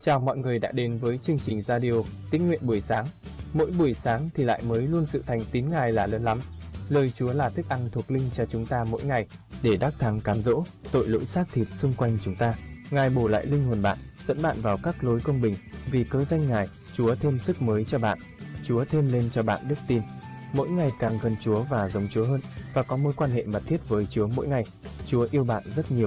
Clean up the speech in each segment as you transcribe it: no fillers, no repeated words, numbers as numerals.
Chào mọi người đã đến với chương trình radio Tín nguyện buổi sáng. Mỗi buổi sáng thì lại mới luôn sự thành tín Ngài là lớn lắm. Lời Chúa là thức ăn thuộc linh cho chúng ta mỗi ngày để đắc thắng cám dỗ tội lỗi xác thịt xung quanh chúng ta. Ngài bổ lại linh hồn bạn, dẫn bạn vào các lối công bình. Vì cớ danh Ngài, Chúa thêm sức mới cho bạn. Chúa thêm lên cho bạn đức tin. Mỗi ngày càng gần Chúa và giống Chúa hơn và có mối quan hệ mật thiết với Chúa mỗi ngày. Chúa yêu bạn rất nhiều.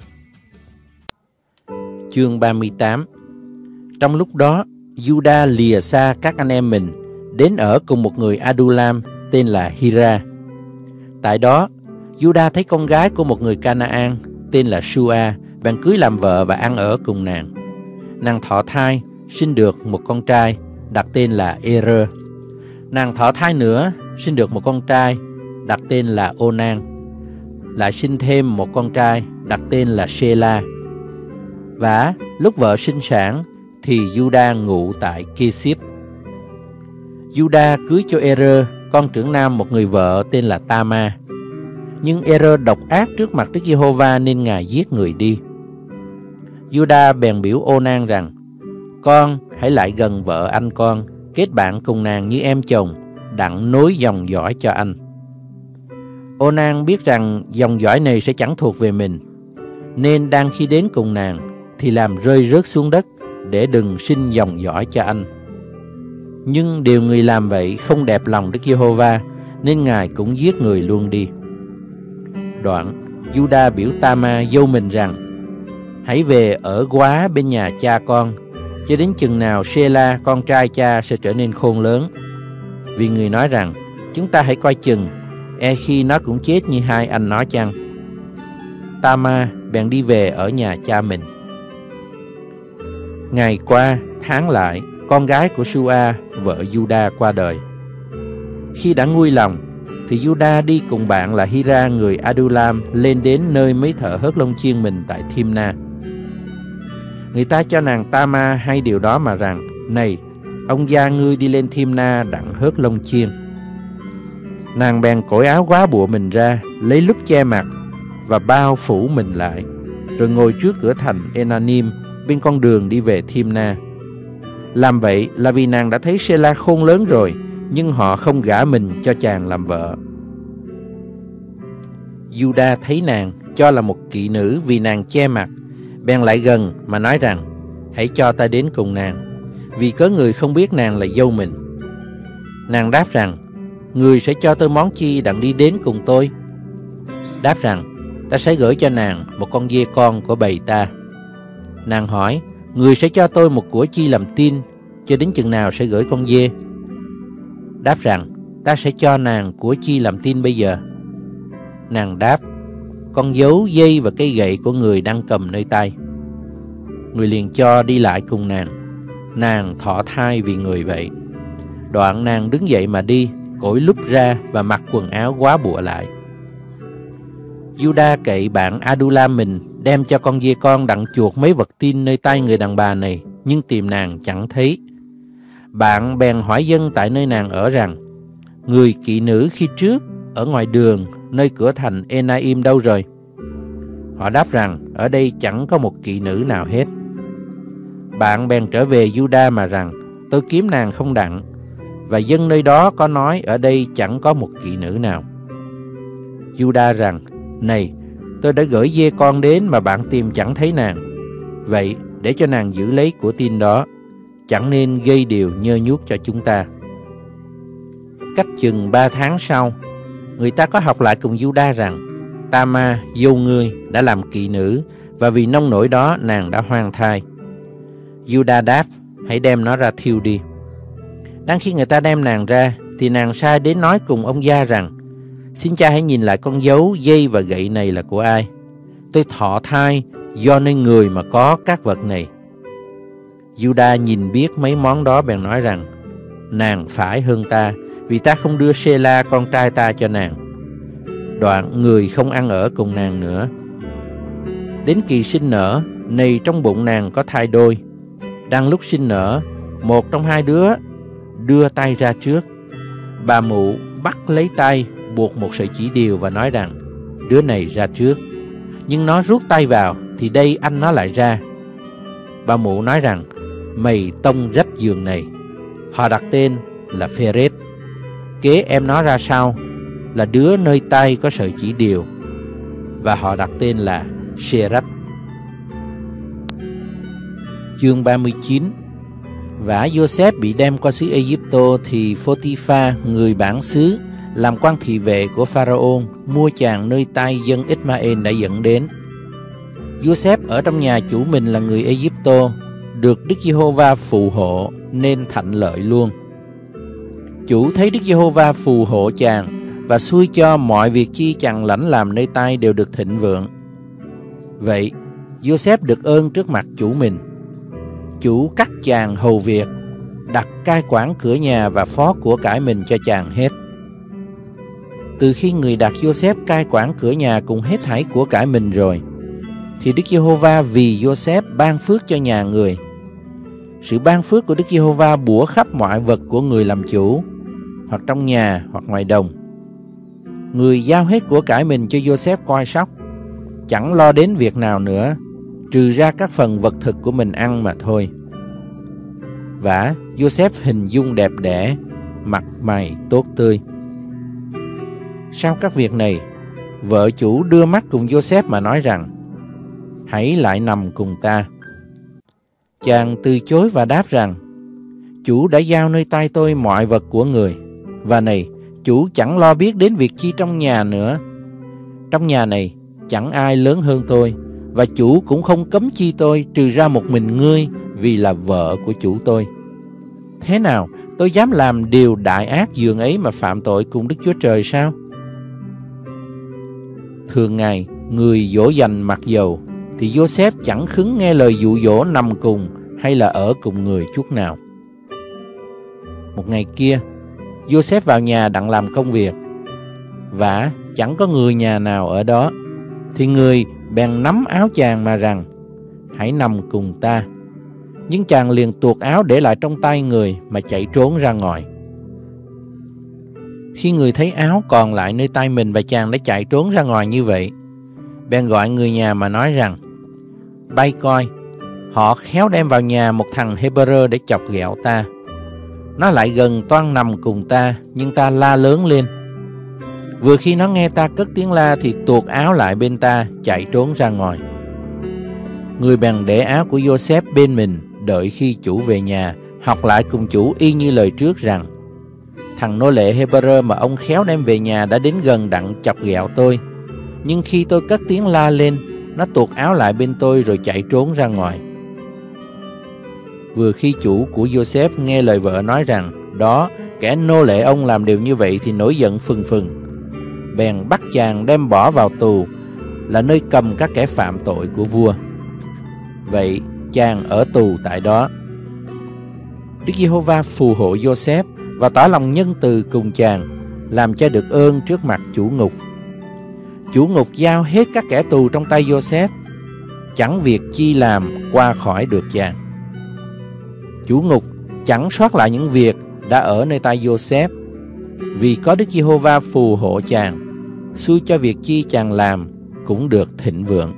Chương 38. Trong lúc đó, Juda lìa xa các anh em mình, đến ở cùng một người Adulam tên là Hira. Tại đó, Juda thấy con gái của một người Canaan tên là Sua, bèn cưới làm vợ và ăn ở cùng nàng. Nàng thọ thai, sinh được một con trai, đặt tên là Er. Nàng thọ thai nữa, sinh được một con trai, đặt tên là Onan. Lại sinh thêm một con trai, đặt tên là Sela. Và lúc vợ sinh sản thì Juda ngụ tại Kisip. Juda cưới cho Er, con trưởng nam, một người vợ tên là Tama. Nhưng Er độc ác trước mặt Đức Giê-hô-va nên Ngài giết người đi. Juda bèn biểu Onan rằng: Con hãy lại gần vợ anh con, kết bạn cùng nàng như em chồng, đặng nối dòng dõi cho anh. Onan biết rằng dòng dõi này sẽ chẳng thuộc về mình, nên đang khi đến cùng nàng thì làm rơi rớt xuống đất để đừng sinh dòng dõi cho anh. Nhưng điều người làm vậy không đẹp lòng Đức Giê-hô-va, nên Ngài cũng giết người luôn đi. Đoạn Juda biểu Tama dâu mình rằng: Hãy về ở góa bên nhà cha con, cho đến chừng nào Sela con trai cha sẽ trở nên khôn lớn. Vì người nói rằng: Chúng ta hãy coi chừng, e khi nó cũng chết như hai anh nó chăng. Tama bèn đi về ở nhà cha mình. Ngày qua tháng lại, con gái của Sua, vợ Juda, qua đời. Khi đã nguôi lòng thì Juda đi cùng bạn là Hira người Adulam lên đến nơi mấy thợ hớt lông chiên mình tại Thimna. Người ta cho nàng Tama hay điều đó mà rằng: Này, ông gia ngươi đi lên Thimna đặng hớt lông chiên. Nàng bèn cởi áo góa bụa mình ra, lấy lúp che mặt và bao phủ mình lại, rồi ngồi trước cửa thành Enanim bên con đường đi về Thimna. Làm vậy là vì nàng đã thấy Sela khôn lớn rồi, nhưng họ không gả mình cho chàng làm vợ. Juda thấy nàng cho là một kỵ nữ vì nàng che mặt, bèn lại gần mà nói rằng: Hãy cho ta đến cùng nàng, vì có người không biết nàng là dâu mình. Nàng đáp rằng: Người sẽ cho tôi món chi đặng đi đến cùng tôi? Đáp rằng: Ta sẽ gửi cho nàng một con dê con của bầy ta. Nàng hỏi: Người sẽ cho tôi một của chi làm tin, cho đến chừng nào sẽ gửi con dê? Đáp rằng: Ta sẽ cho nàng của chi làm tin bây giờ. Nàng đáp: Con dấu dây và cây gậy của người đang cầm nơi tay. Người liền cho đi lại cùng nàng. Nàng thọ thai vì người vậy. Đoạn nàng đứng dậy mà đi, cởi lúp ra và mặc quần áo góa bụa lại. Juda cậy bạn Adulam mình đem cho con dê con đặng chuộc mấy vật tin nơi tay người đàn bà này, nhưng tìm nàng chẳng thấy. Bạn bèn hỏi dân tại nơi nàng ở rằng: Người kỵ nữ khi trước ở ngoài đường nơi cửa thành Enaim đâu rồi? Họ đáp rằng: Ở đây chẳng có một kỵ nữ nào hết. Bạn bèn trở về Juda mà rằng: Tôi kiếm nàng không đặng, và dân nơi đó có nói ở đây chẳng có một kỵ nữ nào. Juda rằng: Này, tôi đã gửi dê con đến mà bạn tìm chẳng thấy nàng. Vậy để cho nàng giữ lấy của tin đó, chẳng nên gây điều nhơ nhuốc cho chúng ta. Cách chừng 3 tháng sau, người ta có học lại cùng Juda rằng: Tama dâu ngươi đã làm kỵ nữ, và vì nông nổi đó nàng đã hoang thai. Juda đáp: Hãy đem nó ra thiêu đi. Đang khi người ta đem nàng ra thì nàng sai đến nói cùng ông gia rằng: Xin cha hãy nhìn lại con dấu dây và gậy này là của ai? Tôi thọ thai do nơi người mà có các vật này. Juda nhìn biết mấy món đó bèn nói rằng: Nàng phải hơn ta, vì ta không đưa Sela con trai ta cho nàng. Đoạn người không ăn ở cùng nàng nữa. Đến kỳ sinh nở, này trong bụng nàng có thai đôi. Đang lúc sinh nở, một trong hai đứa đưa tay ra trước. Bà mụ bắt lấy tay, buộc một sợi chỉ điều và nói rằng: Đứa này ra trước. Nhưng nó rút tay vào thì đây anh nó lại ra. Bà mụ nói rằng: mày tông rách giường này. Họ đặt tên là Pheres. Kế em nó ra sau là đứa nơi tay có sợi chỉ điều, và họ đặt tên là Serach. Chương 39. Vả Joseph bị đem qua xứ Ai-Cập thì Phô-ti-pha, người bản xứ, làm quan thị vệ của Pharaon, mua chàng nơi tay dân Ismael đã dẫn đến. Joseph ở trong nhà chủ mình là người Ai-Cập, được Đức Giê-hô-va phù hộ nên thạnh lợi luôn. Chủ thấy Đức Giê-hô-va phù hộ chàng và xui cho mọi việc chi chàng lãnh làm nơi tay đều được thịnh vượng. Vậy Joseph được ơn trước mặt chủ mình. Chủ cắt chàng hầu việc, đặt cai quản cửa nhà và phó của cải mình cho chàng hết. Từ khi người đặt Joseph cai quản cửa nhà cùng hết thảy của cải mình rồi, thì Đức Giê-hô-va vì Joseph ban phước cho nhà người. Sự ban phước của Đức Giê-hô-va bủa khắp mọi vật của người làm chủ, hoặc trong nhà hoặc ngoài đồng. Người giao hết của cải mình cho Joseph coi sóc, chẳng lo đến việc nào nữa, trừ ra các phần vật thực của mình ăn mà thôi. Vả Joseph hình dung đẹp đẽ, mặt mày tốt tươi. Sau các việc này, vợ chủ đưa mắt cùng Joseph mà nói rằng: hãy lại nằm cùng ta. Chàng từ chối và đáp rằng: chủ đã giao nơi tay tôi mọi vật của người, và này, chủ chẳng lo biết đến việc chi trong nhà nữa. Trong nhà này chẳng ai lớn hơn tôi, và chủ cũng không cấm chi tôi trừ ra một mình ngươi, vì là vợ của chủ tôi. Thế nào tôi dám làm điều đại ác dường ấy mà phạm tội cùng Đức Chúa Trời sao? Thường ngày người dỗ dành mặc dầu, thì Joseph chẳng khứng nghe lời dụ dỗ nằm cùng hay là ở cùng người chút nào. Một ngày kia, Joseph vào nhà đặng làm công việc, và chẳng có người nhà nào ở đó, thì người bèn nắm áo chàng mà rằng: hãy nằm cùng ta. Nhưng chàng liền tuột áo để lại trong tay người mà chạy trốn ra ngoài. Khi người thấy áo còn lại nơi tay mình và chàng đã chạy trốn ra ngoài như vậy, bèn gọi người nhà mà nói rằng: bay coi, họ khéo đem vào nhà một thằng Hebrew để chọc ghẹo ta. Nó lại gần toan nằm cùng ta, nhưng ta la lớn lên. Vừa khi nó nghe ta cất tiếng la thì tuột áo lại bên ta, chạy trốn ra ngoài. Người bèn để áo của Joseph bên mình, đợi khi chủ về nhà, học lại cùng chủ y như lời trước rằng: thằng nô lệ Hebrew mà ông khéo đem về nhà đã đến gần đặng chọc ghẹo tôi. Nhưng khi tôi cất tiếng la lên, nó tuột áo lại bên tôi rồi chạy trốn ra ngoài. Vừa khi chủ của Joseph nghe lời vợ nói rằng đó, kẻ nô lệ ông làm điều như vậy, thì nổi giận phừng phừng, bèn bắt chàng đem bỏ vào tù, là nơi cầm các kẻ phạm tội của vua. Vậy chàng ở tù tại đó. Đức Giê-hô-va phù hộ Joseph và tỏ lòng nhân từ cùng chàng, làm cho được ơn trước mặt chủ ngục. Chủ ngục giao hết các kẻ tù trong tay Joseph, chẳng việc chi làm qua khỏi được chàng. Chủ ngục chẳng sót lại những việc đã ở nơi tay Joseph, vì có Đức Giê-hô-va phù hộ chàng, xui cho việc chi chàng làm cũng được thịnh vượng.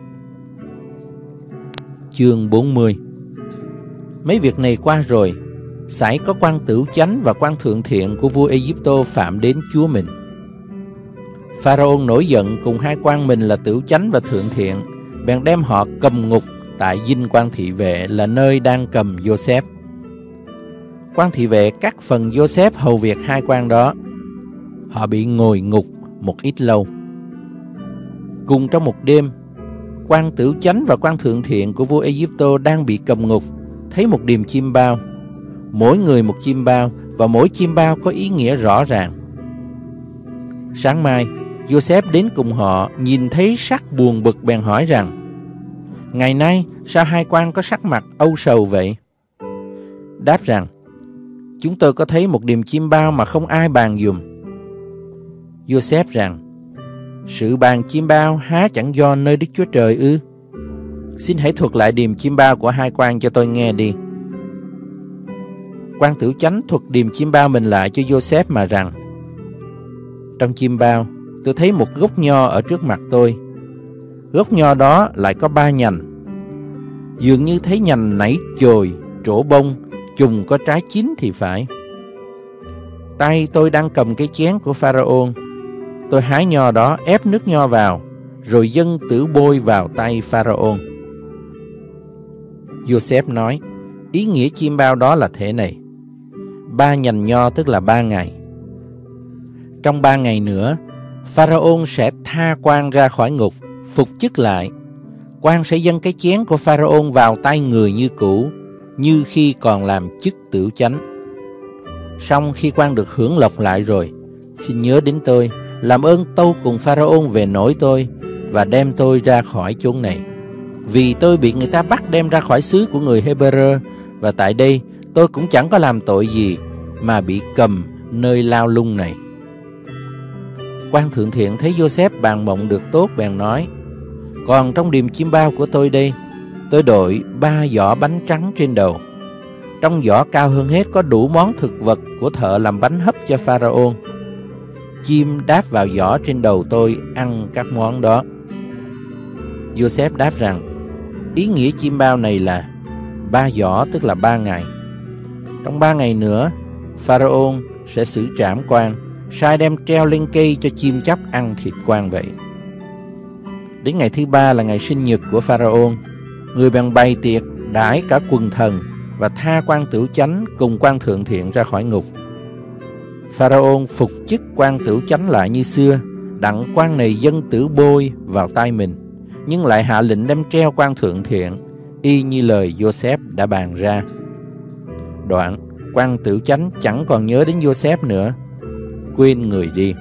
Chương 40. Mấy việc này qua rồi, xảy có quan tửu chánh và quan thượng thiện của vua Ai-Cập phạm đến chúa mình. Pharaon nổi giận cùng hai quan mình là tửu chánh và thượng thiện, bèn đem họ cầm ngục tại dinh quan thị vệ, là nơi đang cầm Joseph. Quan thị vệ cắt phần Joseph hầu việc hai quan đó. Họ bị ngồi ngục một ít lâu. Cùng trong một đêm, quan tửu chánh và quan thượng thiện của vua Ai-Cập đang bị cầm ngục, thấy một điềm chim bao, mỗi người một chim bao, và mỗi chim bao có ý nghĩa rõ ràng. Sáng mai, Joseph đến cùng họ, nhìn thấy sắc buồn bực, bèn hỏi rằng: ngày nay sao hai quan có sắc mặt âu sầu vậy? Đáp rằng: chúng tôi có thấy một điềm chim bao mà không ai bàn dùm. Joseph rằng: sự bàn chim bao há chẳng do nơi Đức Chúa Trời ư? Xin hãy thuật lại điềm chim bao của hai quan cho tôi nghe đi. Quan tửu chánh thuật điềm chim bao mình lại cho Joseph mà rằng: trong chim bao, tôi thấy một gốc nho ở trước mặt tôi. Gốc nho đó lại có 3 nhành. Dường như thấy nhành nảy chồi, trổ bông, chùm có trái chín thì phải. Tay tôi đang cầm cái chén của Pharaon. Tôi hái nho đó, ép nước nho vào, rồi dâng tử bôi vào tay Pharaon. Joseph nói, ý nghĩa chiêm bao đó là thế này: 3 nhành nho tức là 3 ngày. Trong 3 ngày nữa, Pharaon sẽ tha quan ra khỏi ngục, phục chức lại. Quan sẽ dâng cái chén của Pharaon vào tay người như cũ, như khi còn làm chức tửu chánh. Xong khi quan được hưởng lộc lại rồi, xin nhớ đến tôi, làm ơn tâu cùng Pharaon về nỗi tôi và đem tôi ra khỏi chốn này. Vì tôi bị người ta bắt đem ra khỏi xứ của người Hebrew, và tại đây tôi cũng chẳng có làm tội gì mà bị cầm nơi lao lung này. Quan thượng thiện thấy Joseph bàn mộng được tốt bèn nói, còn trong điềm chiêm bao của tôi đây, tôi đội 3 giỏ bánh trắng trên đầu. Trong giỏ cao hơn hết có đủ món thực vật của thợ làm bánh hấp cho Pharaon. Chim đáp vào giỏ trên đầu tôi ăn các món đó. Joseph đáp rằng, ý nghĩa chiêm bao này là 3 giỏ tức là 3 ngày. Trong 3 ngày nữa, Pharaon sẽ xử trảm quan, sai đem treo lên cây cho chim chóc ăn thịt quan vậy. Đến ngày thứ 3 là ngày sinh nhật của Pharaon. Người bèn bày tiệc đãi cả quần thần và tha quan tửu chánh cùng quan thượng thiện ra khỏi ngục. Pharaon phục chức quan tửu chánh lại như xưa, đặng quan này dâng tử bôi vào tay mình, nhưng lại hạ lệnh đem treo quan thượng thiện, y như lời Joseph đã bàn ra. Đoạn quan tửu chánh chẳng còn nhớ đến Joseph nữa, quên người đi.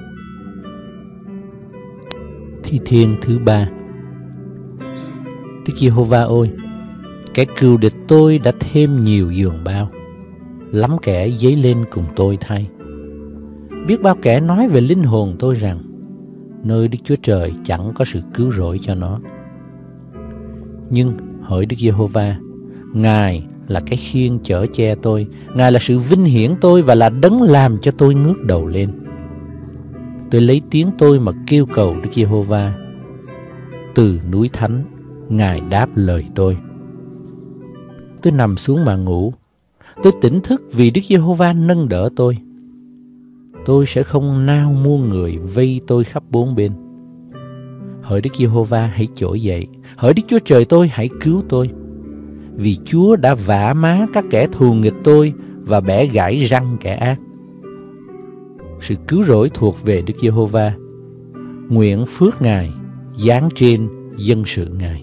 Thi thiên thứ 3. Đức Giê-hô-va ơi, kẻ cừu địch tôi đã thêm nhiều giường bao, lắm kẻ dấy lên cùng tôi thay. Biết bao kẻ nói về linh hồn tôi rằng, nơi Đức Chúa Trời chẳng có sự cứu rỗi cho nó. Nhưng hỡi Đức Giê-hô-va, Ngài là cái khiên chở che tôi, Ngài là sự vinh hiển tôi và là đấng làm cho tôi ngước đầu lên. Tôi lấy tiếng tôi mà kêu cầu Đức Giê-hô-va. Từ núi thánh, Ngài đáp lời tôi. Tôi nằm xuống mà ngủ. Tôi tỉnh thức vì Đức Giê-hô-va nâng đỡ tôi. Tôi sẽ không nao muôn người vây tôi khắp bốn bên. Hỡi Đức Giê-hô-va hãy trỗi dậy, hỡi Đức Chúa Trời tôi hãy cứu tôi. Vì Chúa đã vả má các kẻ thù nghịch tôi và bẻ gãy răng kẻ ác. Sự cứu rỗi thuộc về Đức Giê-hô-va. Nguyện phước Ngài giáng trên dân sự Ngài.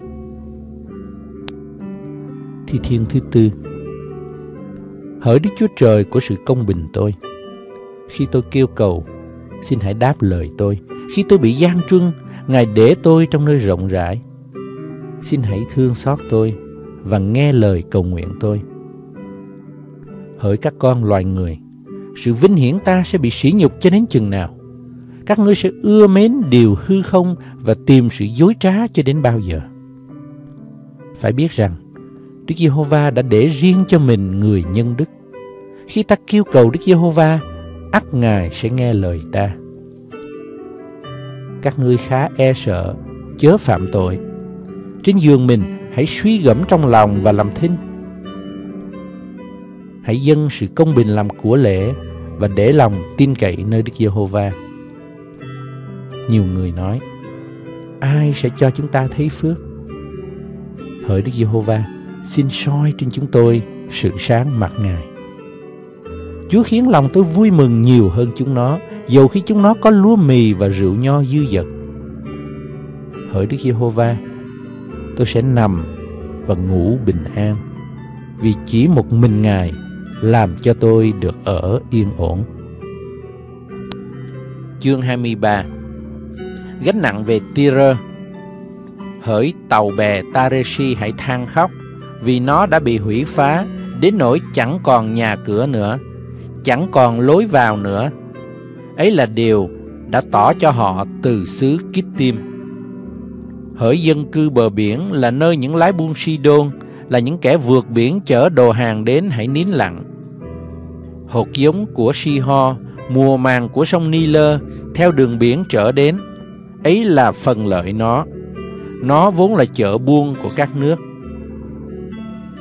Thi thiên thứ 4. Hỡi Đức Chúa Trời của sự công bình tôi, khi tôi kêu cầu, xin hãy đáp lời tôi. Khi tôi bị gian truân, Ngài để tôi trong nơi rộng rãi. Xin hãy thương xót tôi và nghe lời cầu nguyện tôi. Hỡi các con loài người, sự vinh hiển ta sẽ bị sỉ nhục cho đến chừng nào? Các ngươi sẽ ưa mến điều hư không và tìm sự dối trá cho đến bao giờ? Phải biết rằng Đức Giê-hô-va đã để riêng cho mình người nhân đức. Khi ta kêu cầu Đức Giê-hô-va, ắt Ngài sẽ nghe lời ta. Các ngươi khá e sợ, chớ phạm tội. Trên giường mình hãy suy gẫm trong lòng và làm thinh. Hãy dâng sự công bình làm của lễ và để lòng tin cậy nơi Đức Giê-hô-va. Nhiều người nói, ai sẽ cho chúng ta thấy phước? Hỡi Đức Giê-hô-va, xin soi trên chúng tôi sự sáng mặt Ngài. Chúa khiến lòng tôi vui mừng nhiều hơn chúng nó, dầu khi chúng nó có lúa mì và rượu nho dư dật. Hỡi Đức Giê-hô-va, tôi sẽ nằm và ngủ bình an, vì chỉ một mình Ngài làm cho tôi được ở yên ổn. Chương 23. Gánh nặng về Tyre. Hỡi tàu bè Tareshi hãy than khóc, vì nó đã bị hủy phá, đến nỗi chẳng còn nhà cửa nữa, chẳng còn lối vào nữa. Ấy là điều đã tỏ cho họ từ xứ Kittim. Hỡi dân cư bờ biển, là nơi những lái buôn Si-đôn, là những kẻ vượt biển chở đồ hàng đến, hãy nín lặng. Hột giống của Si-ho, mùa màng của sông Ni-lơ, theo đường biển trở đến, ấy là phần lợi nó. Nó vốn là chợ buôn của các nước.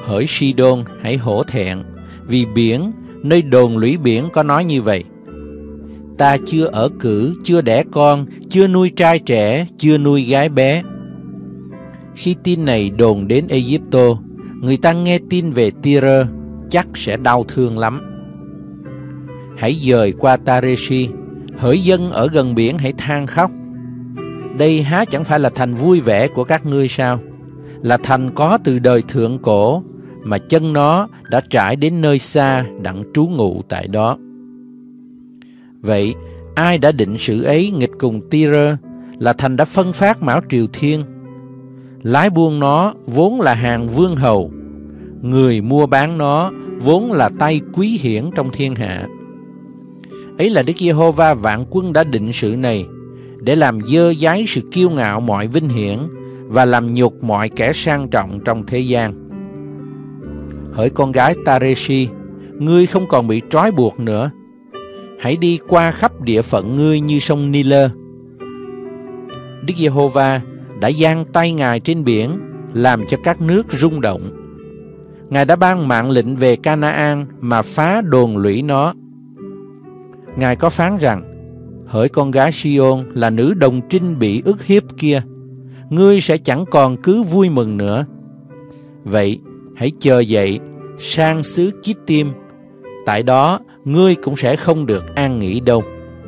Hỡi Sidon, hãy hổ thẹn, vì biển, nơi đồn lũy biển có nói như vậy: ta chưa ở cữ, chưa đẻ con, chưa nuôi trai trẻ, chưa nuôi gái bé. Khi tin này đồn đến Ai-cập, người ta nghe tin về Tyre chắc sẽ đau thương lắm. Hãy dời qua Tareshi, hỡi dân ở gần biển hãy than khóc. Đây há chẳng phải là thành vui vẻ của các ngươi sao? Là thành có từ đời thượng cổ, mà chân nó đã trải đến nơi xa đặng trú ngụ tại đó. Vậy ai đã định sự ấy nghịch cùng Tyre? Là thành đã phân phát Mão Triều Thiên. Lái buôn nó vốn là hàng vương hầu, người mua bán nó vốn là tay quý hiển trong thiên hạ. Ấy là Đức Giê-hô-va vạn quân đã định sự này, để làm dơ dáy sự kiêu ngạo mọi vinh hiển, và làm nhục mọi kẻ sang trọng trong thế gian. Hỡi con gái Tareshi, ngươi không còn bị trói buộc nữa. Hãy đi qua khắp địa phận ngươi như sông Ni-lơ. Đức Giê-hô-va đã giang tay Ngài trên biển, làm cho các nước rung động. Ngài đã ban mạng lệnh về Ca-na-an mà phá đồn lũy nó. Ngài có phán rằng: hỡi con gái Sion là nữ đồng trinh bị ức hiếp kia, ngươi sẽ chẳng còn cứ vui mừng nữa. Vậy hãy chờ dậy sang xứ Chittim, tại đó ngươi cũng sẽ không được an nghỉ đâu.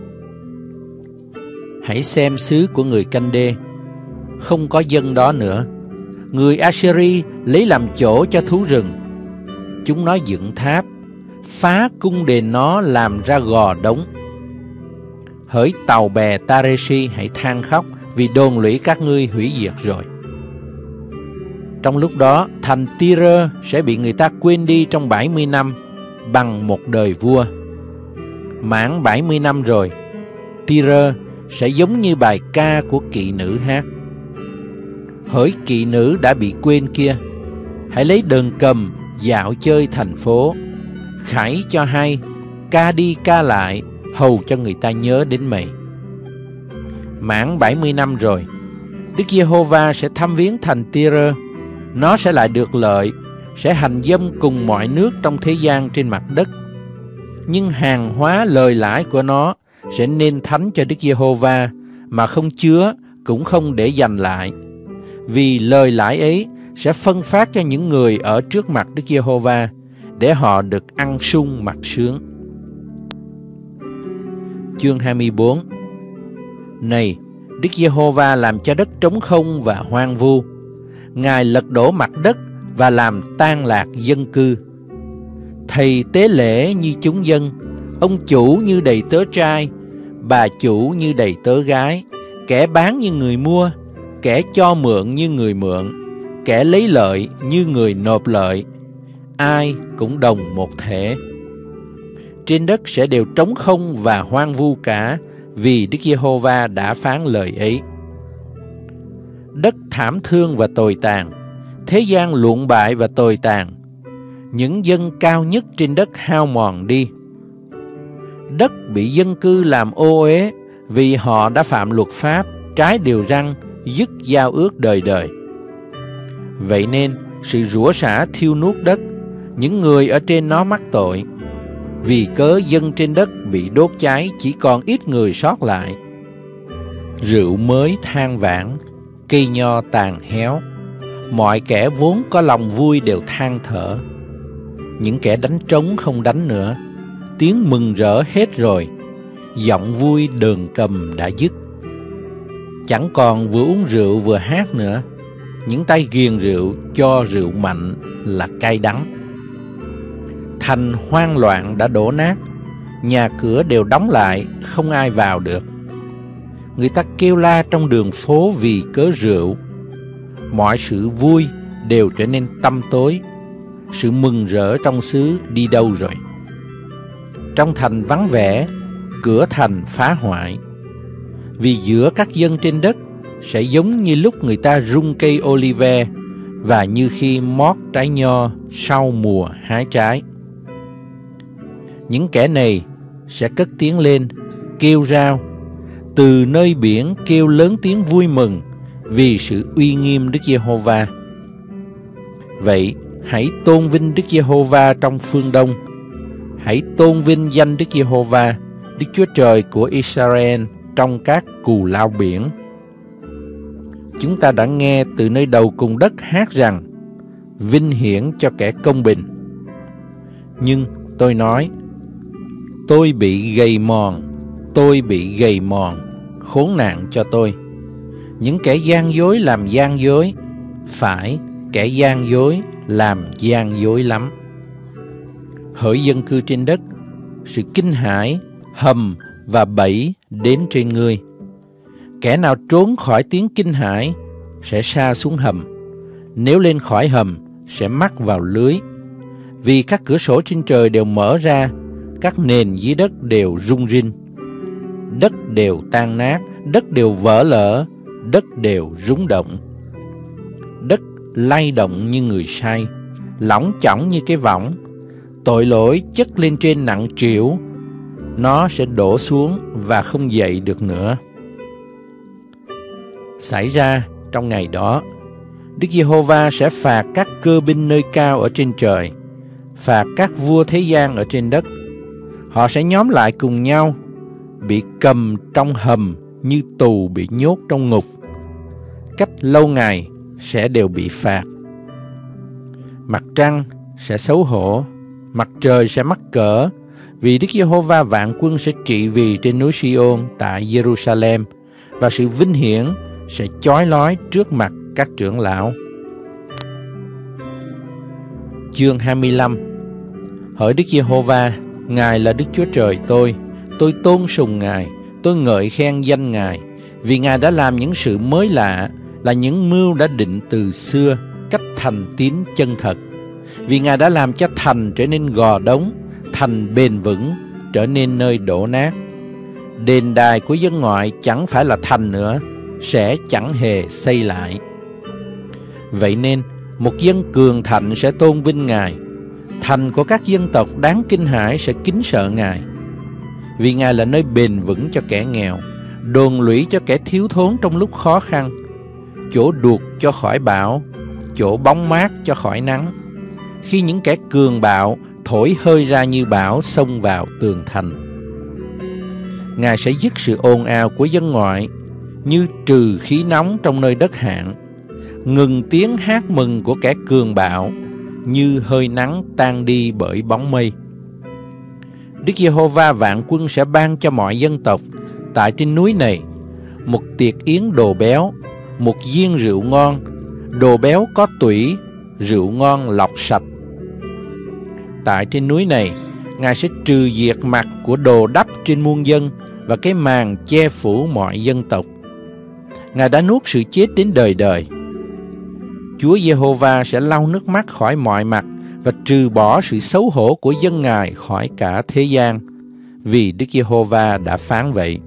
Hãy xem xứ của người Canh-đê, không có dân đó nữa. Người Assyri lấy làm chỗ cho thú rừng. Chúng nó dựng tháp, phá cung đền nó làm ra gò đống. Hỡi tàu bè Tareshi, hãy than khóc, vì đồn lũy các ngươi hủy diệt rồi. Trong lúc đó, thành Tyre sẽ bị người ta quên đi trong 70 năm bằng một đời vua. Mãn 70 năm rồi, Tyre sẽ giống như bài ca của kỵ nữ hát. Hỡi kỵ nữ đã bị quên kia, hãy lấy đờn cầm dạo chơi thành phố, khải cho hay, ca đi ca lại, hầu cho người ta nhớ đến mày. Mãn 70 năm rồi, Đức Giê-hô-va sẽ thăm viếng thành Tyre. Nó sẽ lại được lợi, sẽ hành dâm cùng mọi nước trong thế gian trên mặt đất. Nhưng hàng hóa lời lãi của nó sẽ nên thánh cho Đức Giê-hô-va, mà không chứa cũng không để dành lại. Vì lời lãi ấy sẽ phân phát cho những người ở trước mặt Đức Giê-hô-va, để họ được ăn sung mặc sướng. Chương 24. Này, Đức Giê-hô-va làm cho đất trống không và hoang vu. Ngài lật đổ mặt đất và làm tan lạc dân cư. Thầy tế lễ như chúng dân, ông chủ như đầy tớ trai, bà chủ như đầy tớ gái, kẻ bán như người mua, kẻ cho mượn như người mượn, kẻ lấy lợi như người nộp lợi. Ai cũng đồng một thể. Trên đất sẽ đều trống không và hoang vu cả, vì Đức Giê-hô-va đã phán lời ấy. Đất thảm thương và tồi tàn, thế gian lụn bại và tồi tàn. Những dân cao nhất trên đất hao mòn đi. Đất bị dân cư làm ô uế, vì họ đã phạm luật pháp, trái điều răn, dứt giao ước đời đời. Vậy nên sự rủa xả thiêu nuốt đất, những người ở trên nó mắc tội. Vì cớ dân trên đất bị đốt cháy, chỉ còn ít người sót lại. Rượu mới than vãn, cây nho tàn héo. Mọi kẻ vốn có lòng vui đều than thở. Những kẻ đánh trống không đánh nữa, tiếng mừng rỡ hết rồi, giọng vui đờn cầm đã dứt. Chẳng còn vừa uống rượu vừa hát nữa. Những tay ghiền rượu cho rượu mạnh là cay đắng. Thành hoang loạn đã đổ nát, nhà cửa đều đóng lại, không ai vào được. Người ta kêu la trong đường phố vì cớ rượu. Mọi sự vui đều trở nên tăm tối. Sự mừng rỡ trong xứ đi đâu rồi? Trong thành vắng vẻ, cửa thành phá hoại. Vì giữa các dân trên đất sẽ giống như lúc người ta rung cây olive, và như khi mót trái nho sau mùa hái trái. Những kẻ này sẽ cất tiếng lên, kêu rao, từ nơi biển kêu lớn tiếng vui mừng vì sự uy nghiêm Đức Giê-hô-va. Vậy hãy tôn vinh Đức Giê-hô-va trong phương Đông. Hãy tôn vinh danh Đức Giê-hô-va, Đức Chúa Trời của Israel trong các cù lao biển. Chúng ta đã nghe từ nơi đầu cùng đất hát rằng: vinh hiển cho kẻ công bình. Nhưng tôi nói: tôi bị gầy mòn, tôi bị gầy mòn, khốn nạn cho tôi. Những kẻ gian dối làm gian dối, phải, kẻ gian dối làm gian dối lắm. Hỡi dân cư trên đất, sự kinh hãi, hầm và bẫy đến trên ngươi. Kẻ nào trốn khỏi tiếng kinh hãi sẽ sa xuống hầm, nếu lên khỏi hầm sẽ mắc vào lưới. Vì các cửa sổ trên trời đều mở ra, các nền dưới đất đều rung rinh. Đất đều tan nát, đất đều vỡ lở, đất đều rung động. Đất lay động như người say, lỏng chỏng như cái võng. Tội lỗi chất lên trên nặng trĩu, nó sẽ đổ xuống và không dậy được nữa. Xảy ra trong ngày đó, Đức Giê-hô-va sẽ phạt các cơ binh nơi cao ở trên trời, phạt các vua thế gian ở trên đất. Họ sẽ nhóm lại cùng nhau, bị cầm trong hầm như tù bị nhốt trong ngục. Cách lâu ngày sẽ đều bị phạt. Mặt trăng sẽ xấu hổ, mặt trời sẽ mắc cỡ, vì Đức Giê-hô-va vạn quân sẽ trị vì trên núi Si-ôn tại Giê-ru-sa-lem, và sự vinh hiển sẽ chói lói trước mặt các trưởng lão. Chương 25. Hỡi Đức Giê-hô-va, Ngài là Đức Chúa Trời tôi tôn sùng Ngài, tôi ngợi khen danh Ngài, vì Ngài đã làm những sự mới lạ, là những mưu đã định từ xưa, cách thành tín chân thật. Vì Ngài đã làm cho thành trở nên gò đống, thành bền vững trở nên nơi đổ nát. Đền đài của dân ngoại chẳng phải là thành nữa, sẽ chẳng hề xây lại. Vậy nên một dân cường thạnh sẽ tôn vinh Ngài, thành của các dân tộc đáng kinh hãi sẽ kính sợ Ngài. Vì Ngài là nơi bền vững cho kẻ nghèo, đồn lũy cho kẻ thiếu thốn trong lúc khó khăn, chỗ đuột cho khỏi bão, chỗ bóng mát cho khỏi nắng. Khi những kẻ cường bạo thổi hơi ra như bão xông vào tường thành. Ngài sẽ dứt sự ồn ào của dân ngoại, như trừ khí nóng trong nơi đất hạn, ngừng tiếng hát mừng của kẻ cường bạo, như hơi nắng tan đi bởi bóng mây. Đức Giê-hô-va vạn quân sẽ ban cho mọi dân tộc tại trên núi này một tiệc yến đồ béo, một diên rượu ngon, đồ béo có tủy, rượu ngon lọc sạch. Tại trên núi này, Ngài sẽ trừ diệt mặt của đồ đắp trên muôn dân và cái màn che phủ mọi dân tộc. Ngài đã nuốt sự chết đến đời đời. Chúa Giê-hô-va sẽ lau nước mắt khỏi mọi mặt và trừ bỏ sự xấu hổ của dân Ngài khỏi cả thế gian, vì Đức Giê-hô-va đã phán vậy.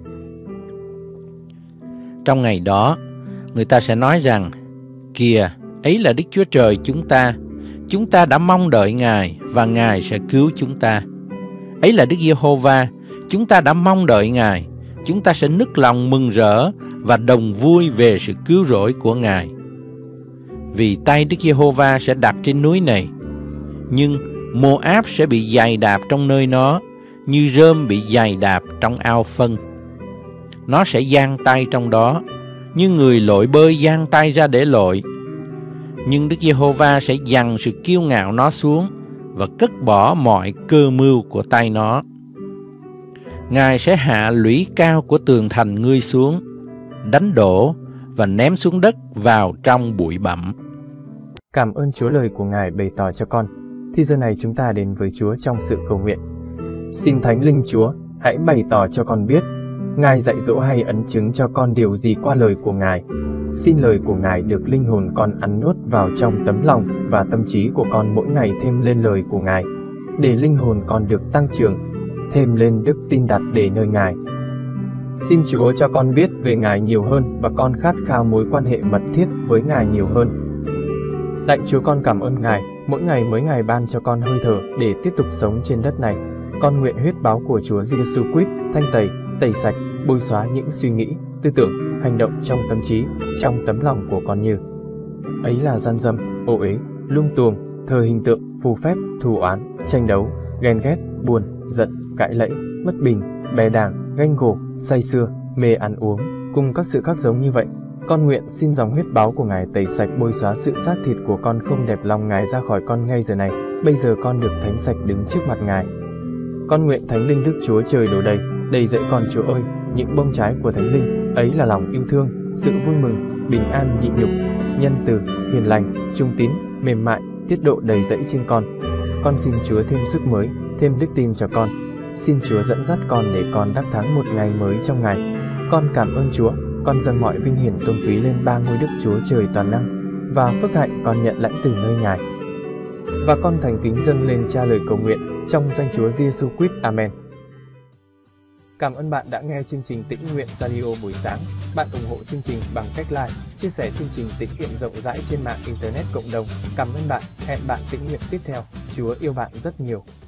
Trong ngày đó, người ta sẽ nói rằng: kìa, ấy là Đức Chúa Trời chúng ta đã mong đợi Ngài và Ngài sẽ cứu chúng ta. Ấy là Đức Giê-hô-va, chúng ta đã mong đợi Ngài, chúng ta sẽ nức lòng mừng rỡ và đồng vui về sự cứu rỗi của Ngài. Vì tay Đức Giê-hô-va sẽ đặt trên núi này, nhưng Mô-áp sẽ bị giày đạp trong nơi nó, như rơm bị giày đạp trong ao phân. Nó sẽ giang tay trong đó, như người lội bơi giang tay ra để lội. Nhưng Đức Giê-hô-va sẽ giằng sự kiêu ngạo nó xuống và cất bỏ mọi cơ mưu của tay nó. Ngài sẽ hạ lũy cao của tường thành ngươi xuống, đánh đổ và ném xuống đất vào trong bụi bặm. Cảm ơn Chúa lời của Ngài bày tỏ cho con. Thì giờ này chúng ta đến với Chúa trong sự cầu nguyện. Xin Thánh Linh Chúa, hãy bày tỏ cho con biết, Ngài dạy dỗ hay ấn chứng cho con điều gì qua lời của Ngài. Xin lời của Ngài được linh hồn con ăn nuốt vào trong tấm lòng và tâm trí của con mỗi ngày thêm lên lời của Ngài, để linh hồn con được tăng trưởng, thêm lên đức tin đặt để nơi Ngài. Xin Chúa cho con biết về Ngài nhiều hơn và con khát khao mối quan hệ mật thiết với Ngài nhiều hơn. Lạy Chúa, con cảm ơn Ngài, mỗi ngày ban cho con hơi thở để tiếp tục sống trên đất này. Con nguyện huyết báo của Chúa Giêsu Christ thanh tẩy sạch, bôi xóa những suy nghĩ, tư tưởng, hành động trong tâm trí, trong tấm lòng của con như ấy là gian dâm, ô uế, lung tuồng, thờ hình tượng, phù phép, thù oán, tranh đấu, ghen ghét, buồn, giận, cãi lẫy, bất bình, bè đảng, ganh gổ, say sưa, mê ăn uống, cùng các sự khác giống như vậy. Con nguyện xin dòng huyết báu của Ngài tẩy sạch bôi xóa sự xác thịt của con không đẹp lòng Ngài ra khỏi con ngay giờ này. Bây giờ con được thánh sạch đứng trước mặt Ngài. Con nguyện Thánh Linh Đức Chúa Trời đổ đầy dẫy con Chúa ơi, những bông trái của Thánh Linh ấy là lòng yêu thương, sự vui mừng, bình an nhịn nhục, nhân từ, hiền lành, trung tín, mềm mại, tiết độ đầy dẫy trên con. Con xin Chúa thêm sức mới, thêm đức tin cho con. Xin Chúa dẫn dắt con để con đắc thắng một ngày mới trong Ngài. Con cảm ơn Chúa, con dâng mọi vinh hiển tôn quý lên ba ngôi Đức Chúa Trời toàn năng, và phước hạnh con nhận lãnh từ nơi Ngài. Và con thành kính dâng lên Cha lời cầu nguyện trong danh Chúa Giêsu Christ. Amen. Cảm ơn bạn đã nghe chương trình Tĩnh Nguyện Radio buổi sáng. Bạn ủng hộ chương trình bằng cách like, chia sẻ chương trình tĩnh nguyện rộng rãi trên mạng Internet cộng đồng. Cảm ơn bạn. Hẹn bạn tĩnh nguyện tiếp theo. Chúa yêu bạn rất nhiều.